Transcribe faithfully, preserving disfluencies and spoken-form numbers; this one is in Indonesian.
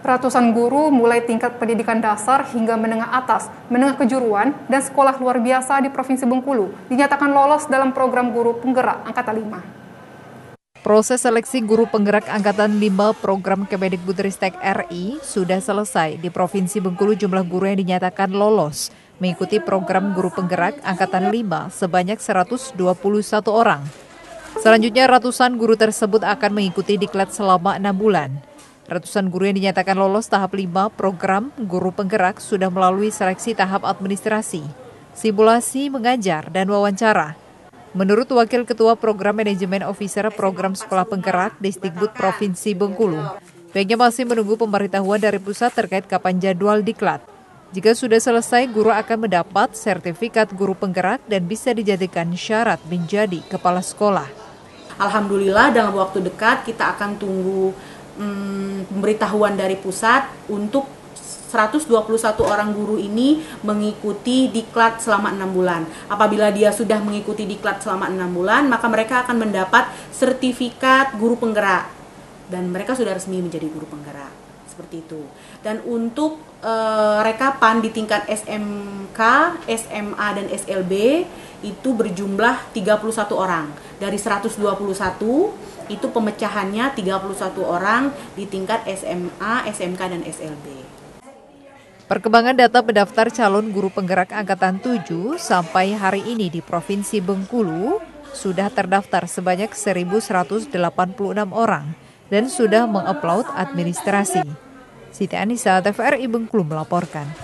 Ratusan guru mulai tingkat pendidikan dasar hingga menengah atas, menengah kejuruan, dan sekolah luar biasa di Provinsi Bengkulu dinyatakan lolos dalam program guru penggerak Angkatan lima. Proses seleksi guru penggerak Angkatan lima program Kemendikbudristek R I sudah selesai. Di Provinsi Bengkulu jumlah guru yang dinyatakan lolos mengikuti program guru penggerak Angkatan lima sebanyak seratus dua puluh satu orang. Selanjutnya ratusan guru tersebut akan mengikuti diklat selama enam bulan. Ratusan guru yang dinyatakan lolos tahap lima program guru penggerak sudah melalui seleksi tahap administrasi, simulasi mengajar, dan wawancara. Menurut Wakil Ketua Program Manajemen Officer Program Sekolah Penggerak Disdikbud Provinsi Bengkulu, pihaknya masih menunggu pemberitahuan dari pusat terkait kapan jadwal diklat. Jika sudah selesai, guru akan mendapat sertifikat guru penggerak dan bisa dijadikan syarat menjadi kepala sekolah. Alhamdulillah dalam waktu dekat kita akan tunggu Hmm, pemberitahuan dari pusat untuk seratus dua puluh satu orang guru ini mengikuti diklat selama enam bulan. Apabila dia sudah mengikuti diklat selama enam bulan, maka mereka akan mendapat sertifikat guru penggerak dan mereka sudah resmi menjadi guru penggerak. Seperti itu. Dan untuk uh, rekapan di tingkat S M K, S M A, dan S L B itu berjumlah tiga puluh satu orang. Dari seratus dua puluh satu itu pemecahannya tiga puluh satu orang di tingkat S M A, S M K, dan S L B. Perkembangan data pendaftar calon guru penggerak Angkatan tujuh sampai hari ini di Provinsi Bengkulu sudah terdaftar sebanyak seribu seratus delapan puluh enam orang dan sudah mengupload administrasi. Siti Anissa, T V R I Bengkulu melaporkan.